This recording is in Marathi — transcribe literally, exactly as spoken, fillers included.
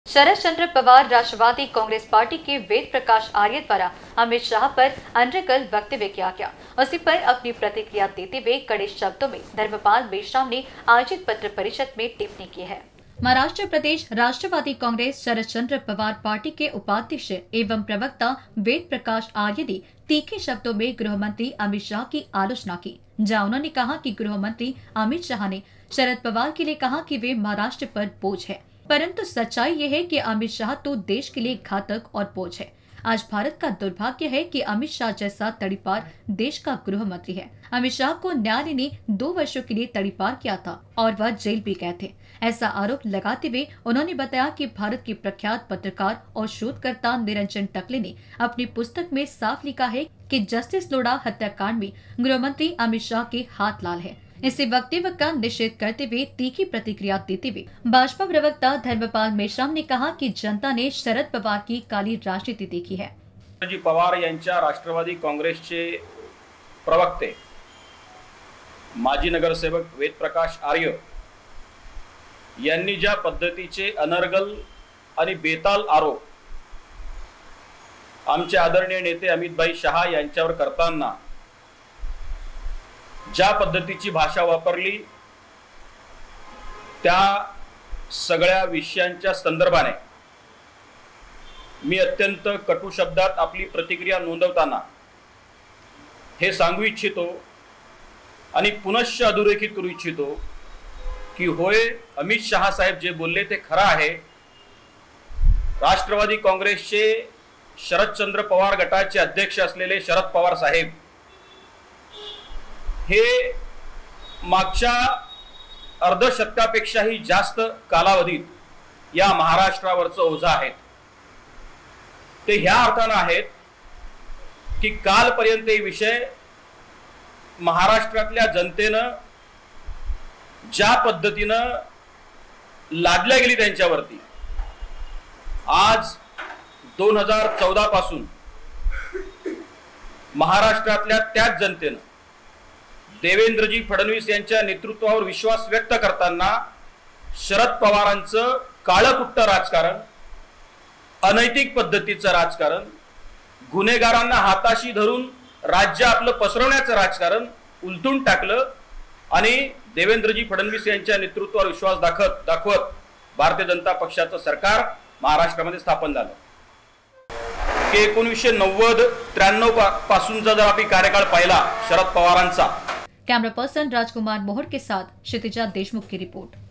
शरद चंद्र पवार राष्ट्रवादी कांग्रेस पार्टी के वेद प्रकाश आर्य द्वारा अमित शाह पर अनर्गल वक्तव्य किया गया। उसी पर अपनी प्रतिक्रिया देते हुए कड़े शब्दों में धर्मपाल मेश्राम ने आयोजित पत्र परिषद में टिप्पणी की है। महाराष्ट्र प्रदेश राष्ट्रवादी कांग्रेस शरद चंद्र पवार पार्टी के उपाध्यक्ष एवं प्रवक्ता वेद प्रकाश आर्य ने तीखे शब्दों में गृह मंत्री अमित शाह की आलोचना की, जहां उन्होंने कहा कि गृह मंत्री अमित शाह ने शरद पवार के लिए कहा कि वे महाराष्ट्र पर बोझ है, परंतु सच्चाई ये है कि अमित शाह तो देश के लिए घातक और बोझ है। आज भारत का दुर्भाग्य है कि अमित शाह जैसा तड़ीपार देश का गृह मंत्री है। अमित शाह को न्यायालय ने दो वर्षों के लिए तड़ीपार किया था और वह जेल भी गए थे। ऐसा आरोप लगाते हुए उन्होंने बताया कि भारत के प्रख्यात पत्रकार और शोधकर्ता निरंजन टकले ने अपनी पुस्तक में साफ लिखा है कि जस्टिस लोढ़ा हत्याकांड में गृह मंत्री अमित शाह के हाथ लाल है। इसी वक्तव्य का निषेध करते हुए तीखी प्रतिक्रिया देते हुए भाजपा प्रवक्ता धर्मपाल मेश्राम ने कहा कि जनता ने शरद पवार की काली राजनीति देखी है। जी पवार यांच्या राष्ट्रवादी काँग्रेसचे प्रवक्ते माजी नगरसेवक वेद प्रकाश आर्य यांनी ज्या पद्धतीचे अनर्गल आणि बेताल आरोप आमचे आदरणीय नेते अमितभाई शाह यांच्यावर करताना ज्या पद्धतीची भाषा वापरली, त्या सगळ्या विषयांच्या संदर्भाने मी अत्यंत कटू शब्दात आपली प्रतिक्रिया नोंदवताना हे सांगू इच्छितो आणि पुनश्च अधोरेखित करू इच्छितो की होय, अमित शाह साहेब जे बोलले ते खरं आहे। राष्ट्रवादी काँग्रेसचे शरदचंद्र पवार गटाचे अध्यक्ष असलेले शरद पवार साहेब हे मागच्या अर्धशतकापेक्षाही जास्त कालावधीत या महाराष्ट्रावरचं ओझं आहेत। ते ह्या अर्थानं आहेत की कालपर्यंत हे विषय महाराष्ट्रातल्या जनतेनं ज्या पद्धतीनं लादल्या गेली त्यांच्यावरती, आज दोन हजार चौदा पासून महाराष्ट्रातल्या त्याच जनतेनं देवेंद्रजी फडणवीस यांच्या नेतृत्वावर विश्वास व्यक्त करताना शरद पवारांचं काळकुट्ट राजकारण, अनैतिक पद्धतीचं राजकारण, गुन्हेगारांना हाताशी धरून राज्य आपलं पसरवण्याचं राजकारण उलटून टाकलं आणि देवेंद्रजी फडणवीस यांच्या नेतृत्वावर विश्वास दाखवत दाखवत भारतीय जनता पक्षाचं सरकार महाराष्ट्रामध्ये स्थापन झालं। की एकोणीसशे नव्वद त्र्याण्णव पासून जर आपण कार्यकाळ पाहिला शरद पवारांचा। कैमरा पर्सन राजकुमार मोहर के साथ क्षितिजा देशमुख की रिपोर्ट।